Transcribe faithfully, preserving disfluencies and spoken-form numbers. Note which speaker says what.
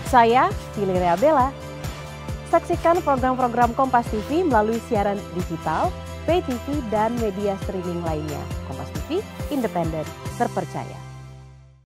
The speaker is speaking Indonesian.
Speaker 1: Saya Valeria Bella. Saksikan program-program Kompas T V melalui siaran digital, pay T V, dan media streaming lainnya. Kompas T V, independen, terpercaya.